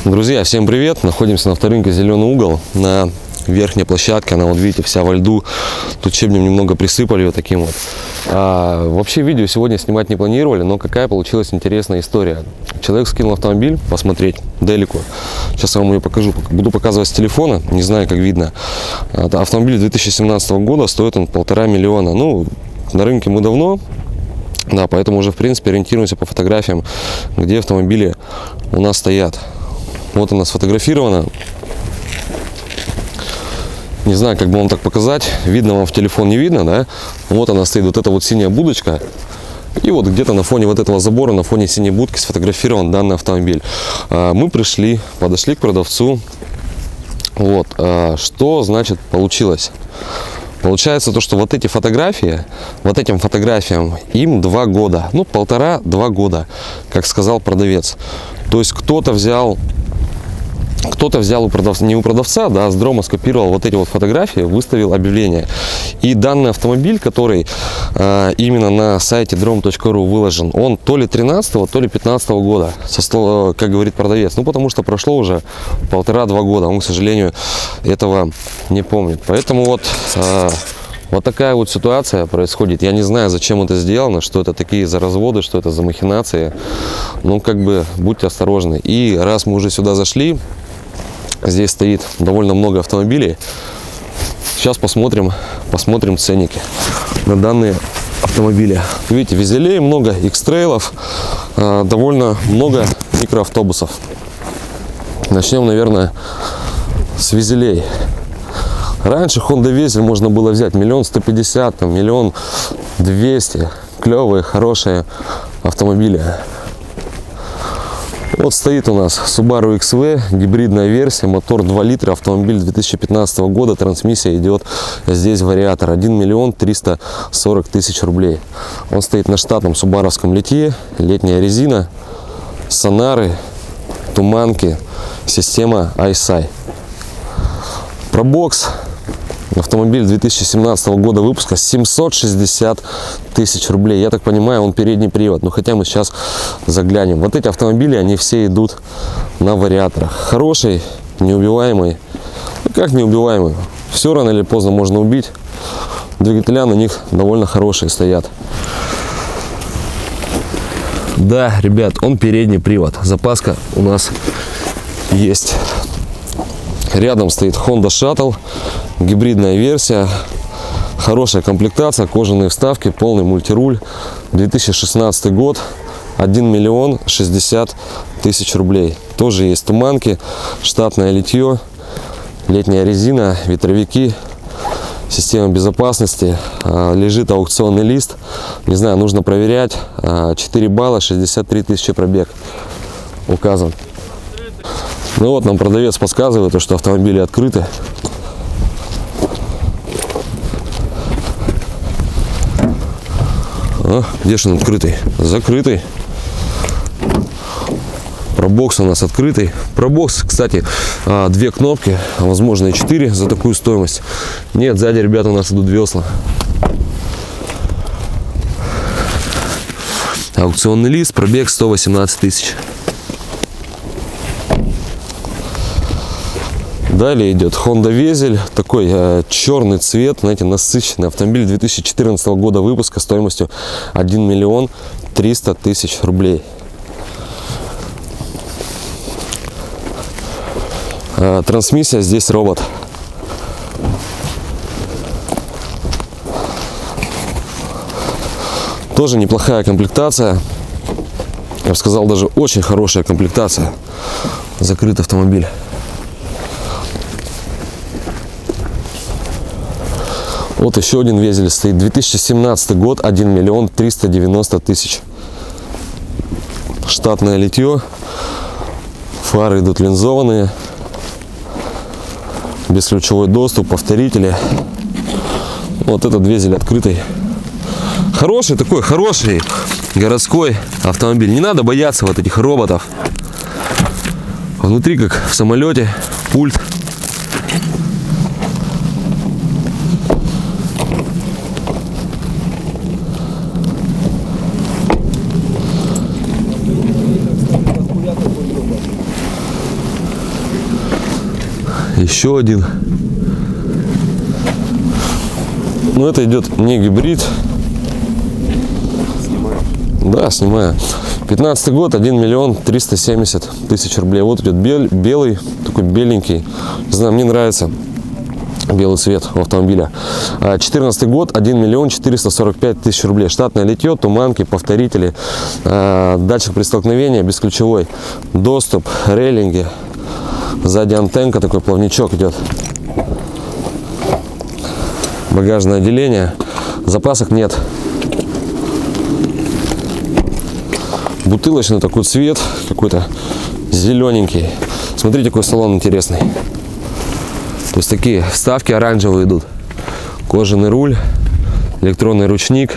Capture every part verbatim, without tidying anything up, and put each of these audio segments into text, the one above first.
Друзья, всем привет! Находимся на авторынке «Зеленый угол» на верхней площадке. Она, вот видите, вся во льду. Тут щебнем немного присыпали вот таким вот. А, вообще видео сегодня снимать не планировали, но какая получилась интересная история. Человек скинул автомобиль посмотреть, Делику. Сейчас я вам ее покажу. Буду показывать с телефона, не знаю, как видно. Это автомобиль две тысячи семнадцатого года, стоит он полтора миллиона. Ну, на рынке мы давно. Да, поэтому уже, в принципе, ориентируемся по фотографиям, где автомобили у нас стоят. Вот она сфотографирована. Не знаю, как бы вам так показать. Видно вам в телефон, не видно, да? Вот она стоит, вот эта вот синяя будочка. И вот где-то на фоне вот этого забора, на фоне синей будки сфотографирован данный автомобиль. Мы пришли, подошли к продавцу. Вот, что значит получилось? Получается то, что вот эти фотографии, вот этим фотографиям им два года, ну полтора-два года, как сказал продавец. То есть кто-то взял, кто-то взял у продавца, не у продавца, да, а с дрома скопировал вот эти вот фотографии, выставил объявление. И данный автомобиль, который э, именно на сайте дром точка ру выложен, он то ли тринадцатого, то ли пятнадцатого года, со, как говорит продавец. Ну потому что прошло уже полтора-два года, он, к сожалению, этого не помнит. Поэтому вот э, вот такая вот ситуация происходит. Я не знаю, зачем это сделано, что это такие за разводы, что это за махинации. Ну, как бы, будьте осторожны. И раз мы уже сюда зашли, здесь стоит довольно много автомобилей. Сейчас посмотрим, посмотрим ценники на данные автомобили. Видите, визелей много, X-трейлов, э, довольно много микроавтобусов. Начнем, наверное, с визелей. Раньше Honda Везель можно было взять миллион сто пятьдесят, там, миллион двести. Клевые, хорошие автомобили. Вот стоит у нас Subaru икс ви, гибридная версия, мотор два литра, автомобиль две тысячи пятнадцатого года, трансмиссия идет здесь вариатор, один миллион триста сорок тысяч рублей. Он стоит на штатном субаровском литье, летняя резина, сонары, туманки, система ай эс ай. Пробокс. Автомобиль две тысячи семнадцатого года выпуска, семьсот шестьдесят тысяч рублей. Я так понимаю, он передний привод. Но хотя мы сейчас заглянем. Вот эти автомобили, они все идут на вариаторах. Хороший, неубиваемый. Ну, как неубиваемый? Все рано или поздно можно убить. Двигателя на них довольно хорошие стоят. Да, ребят, он передний привод. Запаска у нас есть. Рядом стоит Honda Shuttle, гибридная версия, хорошая комплектация, кожаные вставки, полный мультируль. две тысячи шестнадцатый год, один миллион шестьдесят тысяч рублей. Тоже есть туманки, штатное литье, летняя резина, ветровики, система безопасности. Лежит аукционный лист, не знаю, нужно проверять. четыре балла, шестьдесят три тысячи пробег указан. Ну вот, нам продавец подсказывает, что автомобили открыты. А, где же он открытый? Закрытый. Пробокс у нас открытый. Пробокс, кстати, две кнопки, возможно и четыре за такую стоимость. Нет, сзади, ребята, у нас идут весла. Аукционный лист, пробег сто восемнадцать тысяч. Далее идет Honda Везель, такой э, черный цвет, знаете, насыщенный автомобиль две тысячи четырнадцатого года выпуска стоимостью один миллион триста тысяч рублей. Э, трансмиссия здесь робот. Тоже неплохая комплектация, я бы сказал, даже очень хорошая комплектация. Закрыт автомобиль. Вот еще один Везель стоит, две тысячи семнадцатый год, один миллион триста девяносто тысяч. Штатное литье, фары идут линзованные, бесключевой доступ, повторители. Вот этот Везель открытый. Хороший такой, хороший городской автомобиль. Не надо бояться вот этих роботов. Внутри, как в самолете, пульт. Еще один. Но это идет не гибрид. Да, снимаю. пятнадцатый год, один миллион триста семьдесят тысяч рублей. Вот идет бел, белый, такой беленький. Не знаю, мне нравится белый цвет у автомобиля. четырнадцатый год, один миллион четыреста сорок пять тысяч рублей. Штатное литье, туманки, повторители, датчик при столкновении, бесключевой доступ, рейлинги. Сзади антенка, такой плавничок идет. Багажное отделение. Запасок нет. Бутылочный такой цвет, какой-то зелененький. Смотрите, какой салон интересный. То есть такие вставки оранжевые идут. Кожаный руль, электронный ручник.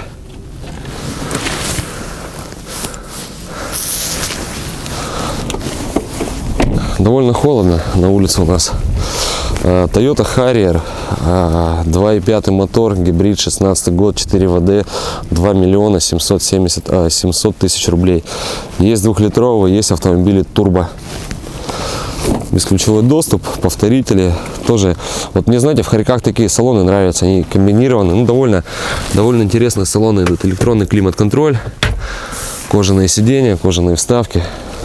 Довольно холодно на улице у нас. Toyota Harrier, два и пять мотор, гибрид, шестнадцатый год, четыре вэ дэ, два миллиона семьсот семьдесят, семьсот тысяч рублей. Есть двухлитровый, есть автомобили турбо. Бесключевой доступ, повторители. Тоже, вот мне, знаете, в Харьках такие салоны нравятся, они комбинированы, ну, довольно, довольно интересные салоны идут. Электронный климат-контроль, кожаные сиденья, кожаные вставки.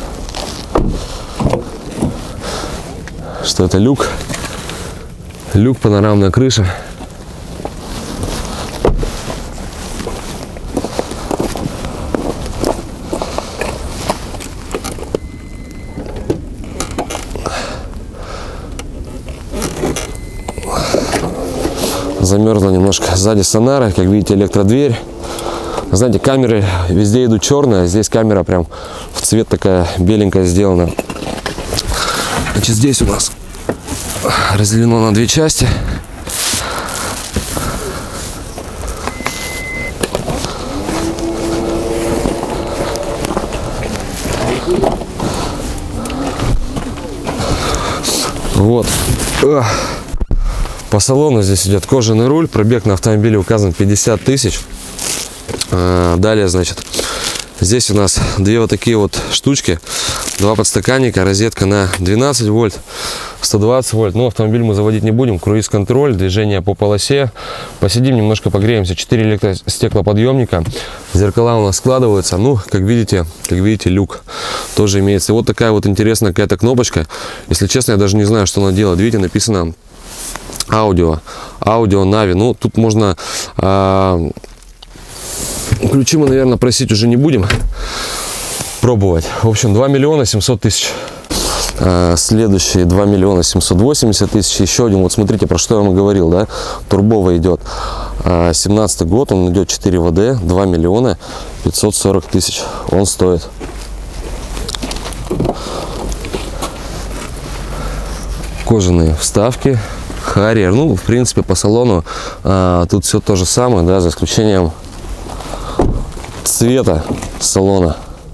Что это? Люк. Люк, панорамная крыша. Замерзла немножко. Сзади сонары, как видите, электродверь. Знаете, камеры везде идут черные, а здесь камера прям в цвет такая беленькая сделана. Значит, здесь у нас разделено на две части. Вот. По салону здесь идет кожаный руль. Пробег на автомобиле указан пятьдесят тысяч. Далее, значит, здесь у нас две вот такие вот штучки. Два подстаканника, розетка на двенадцать вольт, сто двадцать вольт. Но автомобиль мы заводить не будем. Круиз-контроль, движение по полосе. Посидим, немножко погреемся. четыре электростеклоподъемника. Зеркала у нас складываются. Ну, как видите, как видите, люк тоже имеется. И вот такая вот интересная какая-то кнопочка. Если честно, я даже не знаю, что она делает. Видите, написано аудио. Аудио Нави. Ну, тут можно... А... Ключи мы, наверное, просить уже не будем. Пробовать. В общем, два миллиона семьсот тысяч. А, следующий два миллиона семьсот восемьдесят тысяч. Еще один. Вот смотрите, про что я вам говорил, да? Турбовый идет. А, семнадцатый год, он идет четыре вэ дэ, два миллиона пятьсот сорок тысяч. Он стоит. Кожаные вставки. Harrier. Ну, в принципе, по салону а, тут все то же самое, да, за исключением цвета салона.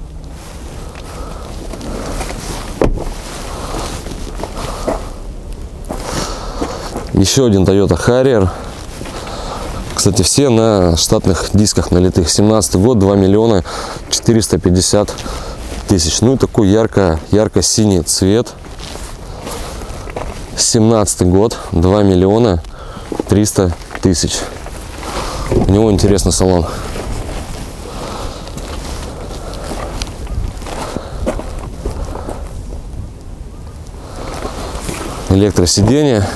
Еще один Toyota Harrier. Кстати, все на штатных дисках налитых. семнадцатый год, два миллиона четыреста пятьдесят тысяч. Ну и такой ярко, ярко-синий цвет. семнадцатый год, два миллиона триста тысяч. У него интересный салон. Электросиденье.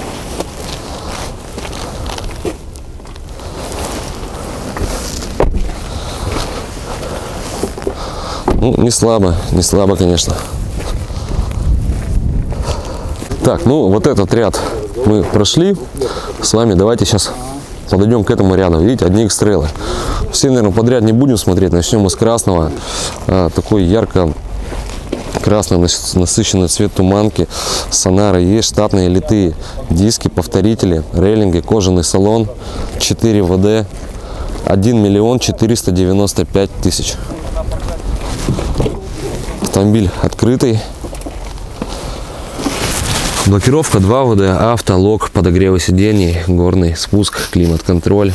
Ну, не слабо, не слабо, конечно. Так, ну вот этот ряд мы прошли с вами. Давайте сейчас подойдем к этому ряду. Видите, одни X-Trail. Все, наверное, подряд не будем смотреть. Начнем мы с красного. А, такой ярко красный насыщенный цвет туманки. Сонары есть, штатные литые диски, повторители, рейлинги, кожаный салон, четыре вэ дэ, один миллион четыреста девяносто пять тысяч. Автомобиль открытый. Блокировка два вэ дэ, авто, лок, подогревы сидений, горный спуск, климат-контроль.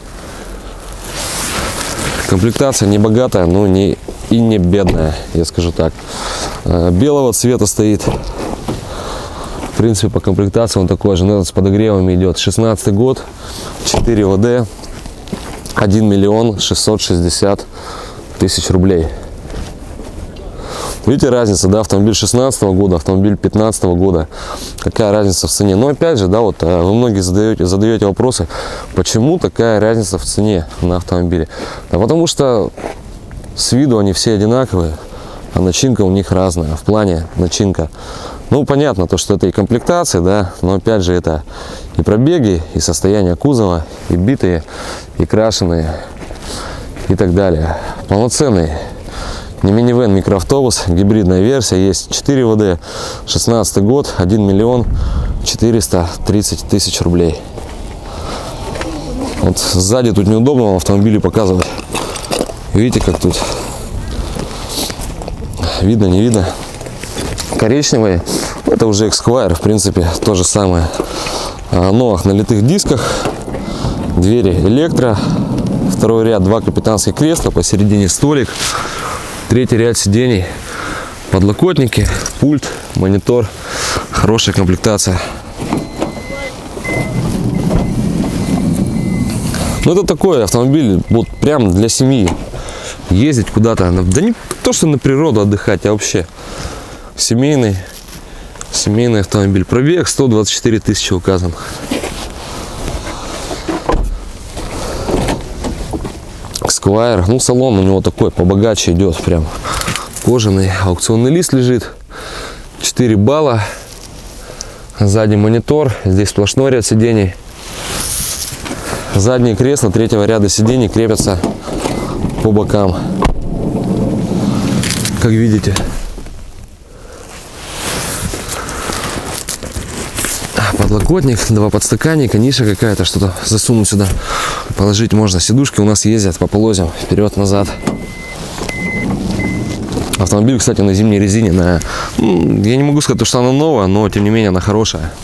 Комплектация не богатая, но не и не бедная, я скажу так. Белого цвета стоит. В принципе, по комплектации он такой же, но с подогревами идет. шестнадцатый год, четыре вэ дэ, один миллион шестьсот шестьдесят тысяч рублей. Видите разница, да, автомобиль шестнадцатого года, автомобиль пятнадцатого года. Какая разница в цене? Но опять же, да, вот вы многие задаете, задаете вопросы, почему такая разница в цене на автомобиле? Да потому что с виду они все одинаковые, а начинка у них разная. В плане начинка. Ну, понятно, то, что это и комплектация, да, но опять же это и пробеги, и состояние кузова, и битые, и крашеные, и так далее. Полноценный не минивэн, микроавтобус, гибридная версия, есть четыре вэ дэ, шестнадцатый год, один миллион четыреста тридцать тысяч рублей. Вот сзади тут неудобно в автомобиле показывать. Видите, как тут видно, не видно. Коричневый, это уже Esquire, в принципе, то же самое. На новых налитых дисках, двери электро, второй ряд, два капитанских кресла, посередине столик. Третий ряд сидений, подлокотники, пульт, монитор, хорошая комплектация. Ну, это такой автомобиль вот прям для семьи. Ездить куда-то, да не то, что на природу отдыхать, а вообще семейный, семейный автомобиль. Пробег сто двадцать четыре тысячи указан. Esquire, ну салон у него такой побогаче идет, прям кожаный, аукционный лист лежит, четыре балла, сзади монитор, здесь сплошной ряд сидений, задние кресла третьего ряда сидений крепятся по бокам, как видите. Подлокотник, два подстаканника, ниша какая-то, что-то засунуть сюда, положить можно. Сидушки у нас ездят по полозьям вперед-назад. Автомобиль, кстати, на зимней резине. На, ну, я не могу сказать, что она новая, но тем не менее она хорошая.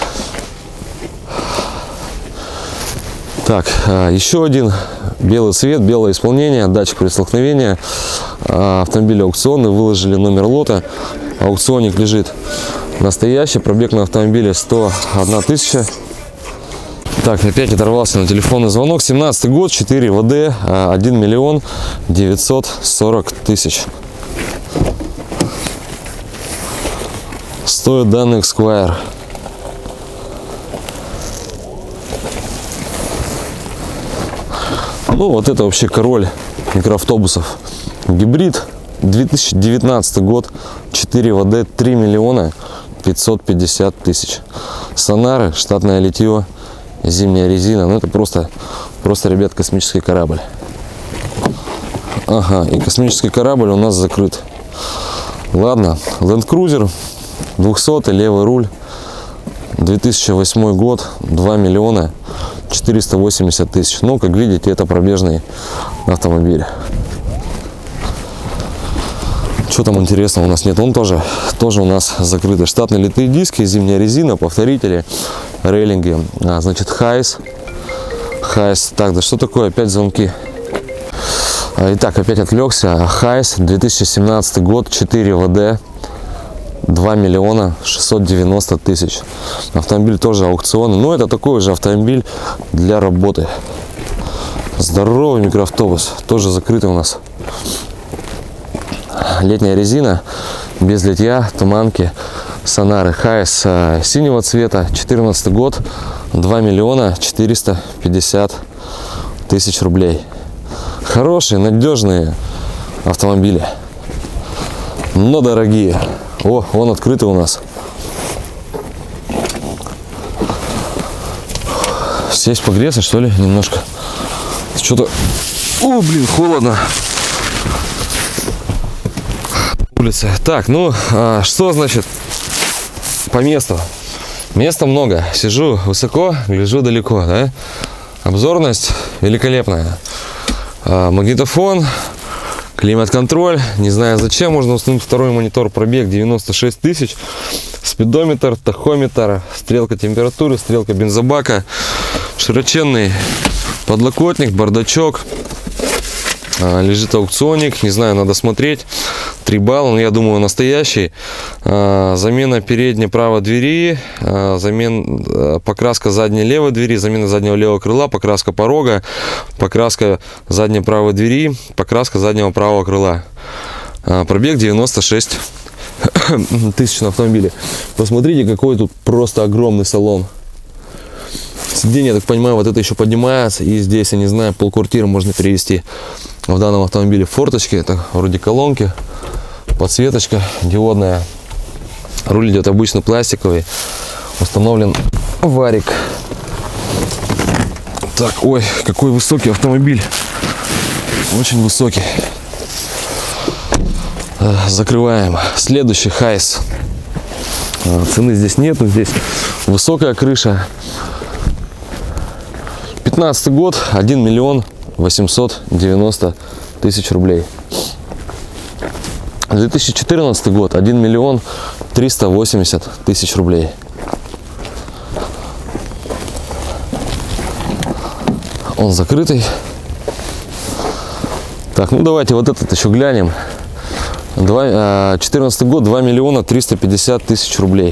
Так, еще один белый цвет, белое исполнение, датчик при столкновении. Автомобиль аукционный, выложили номер лота. Аукционник лежит настоящий, пробег на автомобиле сто одна тысяча. Так, опять оторвался на телефонный звонок. семнадцатый год, четыре вэ дэ, один миллион девятьсот сорок тысяч. Стоит данный Esquire. Ну, вот это вообще король микроавтобусов. Гибрид, две тысячи девятнадцатый год, четыре вэ дэ, три миллиона пятьсот пятьдесят тысяч. Сонары, штатное литье, зимняя резина. Ну, это просто, просто, ребят, космический корабль. Ага, и космический корабль у нас закрыт. Ладно, Land Cruiser, двухсотый, левый руль, две тысячи восьмой год, два миллиона четыреста восемьдесят тысяч. Ну, как видите, это пробежный автомобиль. Что там интересного у нас нет? Он тоже, тоже у нас закрытый. Штатные литые диски, зимняя резина, повторители, рейлинги. А, значит, Хайс. Хайс. Так, да что такое? Опять звонки. Итак, опять отвлекся. Хайс, две тысячи семнадцатый год, четыре вэ дэ, два миллиона шестьсот девяносто тысяч. Автомобиль тоже аукционный. Но это такой же автомобиль для работы. Здоровый микроавтобус. Тоже закрытый у нас. Летняя резина, без литья, туманки, сонары. Хайс э, синего цвета, четырнадцатый год, два миллиона четыреста пятьдесят тысяч рублей. Хорошие, надежные автомобили, но дорогие. О, он открытый у нас. Сесть погреться, что ли, немножко. Что-то... О, блин, холодно. Улица. Так, ну, а, что значит по месту? Места много. Сижу высоко, гляжу далеко, да? Обзорность великолепная. А, магнитофон, климат-контроль. Не знаю зачем, можно установить второй монитор, пробег девяносто шесть тысяч. Спидометр, тахометр, стрелка температуры, стрелка бензобака. Широченный подлокотник, бардачок. Лежит аукционник, не знаю, надо смотреть. три балла, но я думаю, настоящий. Замена передней правой двери, замена, покраска задней левой двери, замена заднего левого крыла, покраска порога, покраска задней правой двери, покраска заднего правого крыла. Пробег девяносто шесть тысяч на автомобиле. Посмотрите, какой тут просто огромный салон. Сиденье, я так понимаю, вот это еще поднимается. И здесь, я не знаю, полквартиры можно перевести в данном автомобиле. Форточки, это вроде колонки, подсветочка диодная. Руль идет обычно пластиковый. Установлен варик. Так, ой, какой высокий автомобиль. Очень высокий. Закрываем. Следующий Хайс. Цены здесь нету, здесь высокая крыша. пятнадцатый год, один миллион восемьсот девяносто тысяч рублей. две тысячи четырнадцатый год, один миллион триста восемьдесят тысяч рублей. Он закрытый. Так, ну давайте вот этот еще глянем. четырнадцатый год, два миллиона триста пятьдесят тысяч рублей.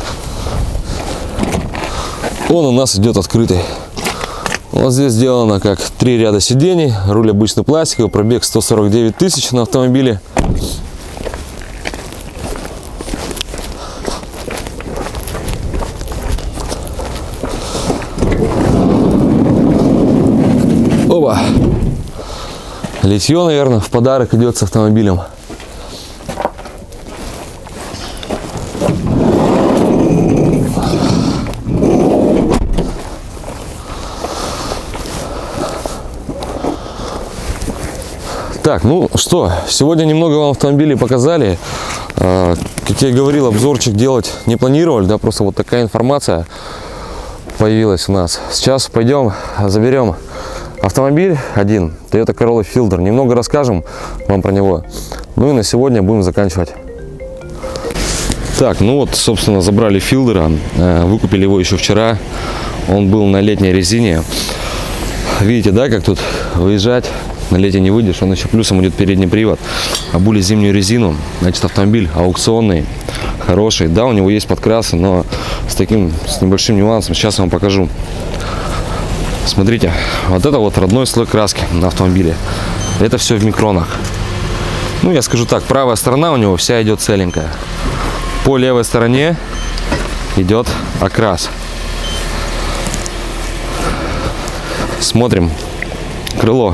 Он у нас идет открытый. Вот здесь сделано как три ряда сидений, руль обычный пластиковый, пробег сто сорок девять тысяч на автомобиле. Оба! Литье, наверное, в подарок идет с автомобилем. Так, ну что, сегодня немного вам автомобилей показали. Как я и говорил, обзорчик делать не планировали, да, просто вот такая информация появилась у нас. Сейчас пойдем заберем автомобиль один, Toyota Corolla Fielder. Немного расскажем вам про него. Ну и на сегодня будем заканчивать. Так, ну вот, собственно, забрали Филдера. Выкупили его еще вчера. Он был на летней резине. Видите, да, как тут выезжать? На лете не выйдешь, он еще плюсом идет передний привод. Обули зимнюю резину. Значит, автомобиль аукционный, хороший. Да, у него есть подкрасы, но с таким, с небольшим нюансом. Сейчас я вам покажу. Смотрите, вот это вот родной слой краски на автомобиле. Это все в микронах. Ну, я скажу так, правая сторона у него вся идет целенькая. По левой стороне идет окрас. Смотрим. Крыло.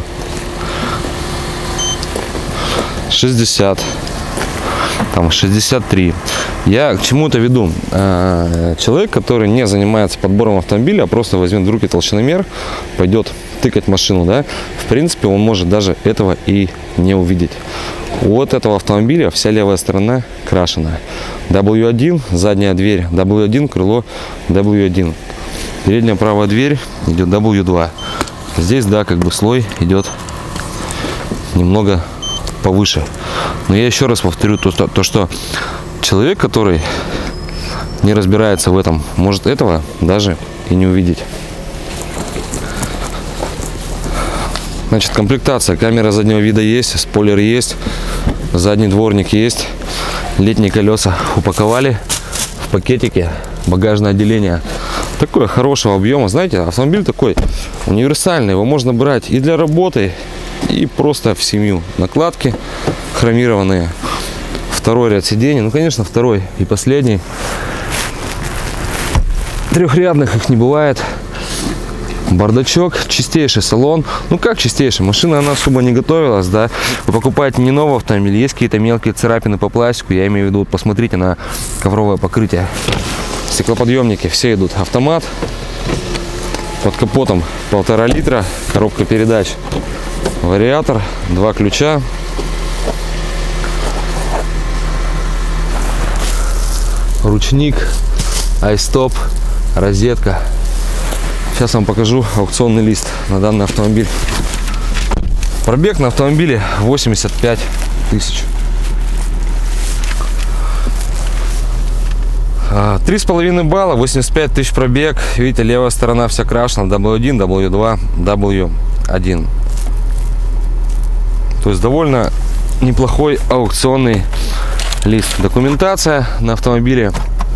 шестьдесят, там шестьдесят три. Я к чему это веду? Человек, который не занимается подбором автомобиля, а просто возьмет в руки толщиномер, пойдет тыкать машину, да, в принципе, он может даже этого и не увидеть. У вот этого автомобиля вся левая сторона крашеная. дабл ю один, задняя дверь дабл ю один, крыло дабл ю один. Передняя правая дверь идет дабл ю два. Здесь, да, как бы слой идет немного повыше. Но я еще раз повторю то, то, то, что человек, который не разбирается в этом, может этого даже и не увидеть. Значит, комплектация. Камера заднего вида есть, спойлер есть, задний дворник есть, летние колеса упаковали в пакетике, багажное отделение. Такое хорошего объема. Знаете, автомобиль такой универсальный, его можно брать и для работы, и просто в семью. Накладки хромированные. Второй ряд сидений. Ну, конечно, второй и последний. Трехрядных их не бывает. Бардачок, чистейший салон. Ну, как чистейший? Машина, она особо не готовилась, да. Вы покупаете не новый автомобиль, есть какие-то мелкие царапины по пластику. Я имею в виду, вот посмотрите на ковровое покрытие. Стеклоподъемники все идут. Автомат. Под капотом полтора литра. Коробка передач. Вариатор, два ключа. Ручник, айстоп, розетка. Сейчас вам покажу аукционный лист на данный автомобиль. Пробег на автомобиле восемьдесят пять тысяч. Три с половиной балла, восемьдесят пять тысяч пробег. Видите, левая сторона вся крашена. дабл ю один, дабл ю два, дабл ю один. То есть довольно неплохой аукционный лист. Документация на автомобиле.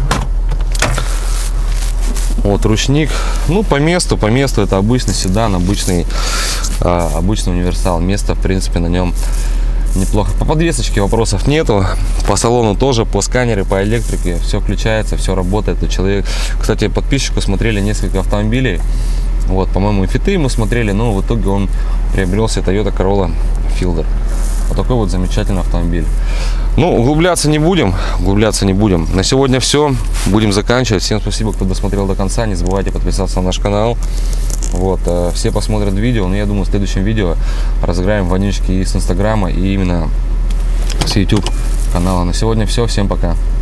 Вот ручник. Ну, по месту, по месту это обычный седан, обычный, а, обычный универсал. Место, в принципе, на нем неплохо. По подвесочке вопросов нету. По салону тоже, по сканеру, по электрике. Все включается, все работает. У человека, кстати, подписчику смотрели несколько автомобилей. Вот, по-моему, и фиты мы смотрели, но в итоге он приобрел себе Toyota Corolla Fielder. Вот такой вот замечательный автомобиль. Ну, углубляться не будем, углубляться не будем. На сегодня все. Будем заканчивать. Всем спасибо, кто досмотрел до конца. Не забывайте подписаться на наш канал. Вот, все посмотрят видео. Но я думаю, в следующем видео разыграем вонючки и с Инстаграма, и именно с YouTube канала. На сегодня все. Всем пока.